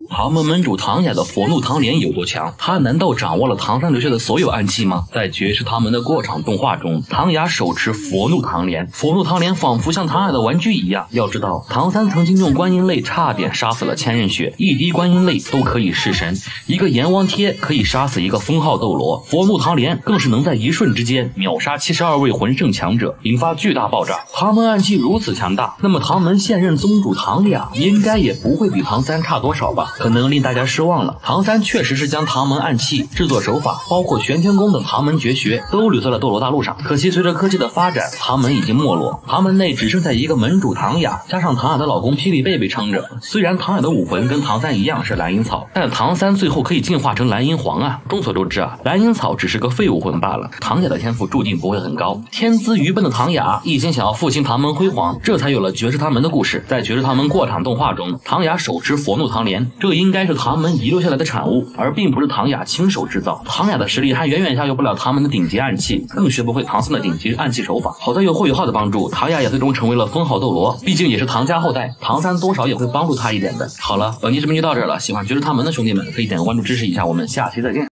唐门门主唐雅的佛怒唐莲有多强？他难道掌握了唐三留下的所有暗器吗？在绝世唐门的过场动画中，唐雅手持佛怒唐莲，佛怒唐莲仿佛像唐雅的玩具一样。要知道，唐三曾经用观音泪差点杀死了千仞雪，一滴观音泪都可以弑神，一个阎王贴可以杀死一个封号斗罗，佛怒唐莲更是能在一瞬之间秒杀72位魂圣强者，引发巨大爆炸。唐门暗器如此强大，那么唐门现任宗主唐雅应该也不会比唐三差多少吧？可能令大家失望了，唐三确实是将唐门暗器、制作手法，包括玄天功等唐门绝学都留在了斗罗大陆上。可惜随着科技的发展，唐门已经没落，唐门内只剩下一个门主唐雅，加上唐雅的老公霹雳贝贝撑着。虽然唐雅的武魂跟唐三一样是蓝银草，但唐三最后可以进化成蓝银皇啊。众所周知啊，蓝银草只是个废武魂罢了，唐雅的天赋注定不会很高。天资愚笨的唐雅一心想要复兴唐门辉煌，这才有了绝世唐门的故事。在绝世唐门过场动画中，唐雅手持佛怒唐莲，这应该是唐门遗留下来的产物，而并不是唐雅亲手制造。唐雅的实力还远远下游不了唐门的顶级暗器，更学不会唐三的顶级暗器手法。好在有霍雨浩的帮助，唐雅也最终成为了封号斗罗，毕竟也是唐家后代，唐三多少也会帮助他一点的。好了，本期视频就到这儿了，喜欢绝世唐门的兄弟们可以点个关注支持一下，我们下期再见。